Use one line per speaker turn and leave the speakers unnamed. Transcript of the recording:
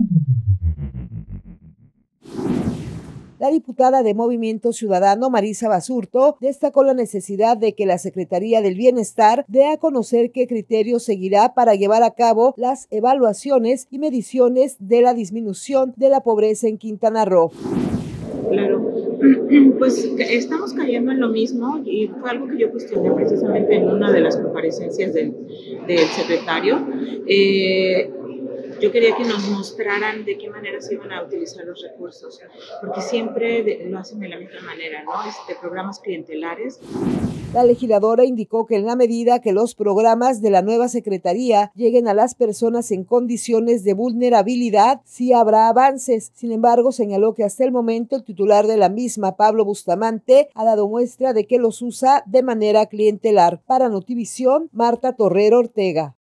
La diputada de Movimiento Ciudadano, Marisa Basurto, destacó la necesidad de que la Secretaría del Bienestar dé a conocer qué criterio seguirá para llevar a cabo las evaluaciones y mediciones de la disminución de la pobreza en Quintana Roo.
Claro, pues estamos cayendo en lo mismo y fue algo que yo cuestioné precisamente en una de las comparecencias del secretario. Yo quería que nos mostraran de qué manera se iban a utilizar los recursos, porque siempre lo hacen de la misma manera, ¿no? Programas clientelares.
La legisladora indicó que en la medida que los programas de la nueva secretaría lleguen a las personas en condiciones de vulnerabilidad, sí habrá avances. Sin embargo, señaló que hasta el momento el titular de la misma, Pablo Bustamante, ha dado muestra de que los usa de manera clientelar. Para Notivisión, Marta Torrero Ortega.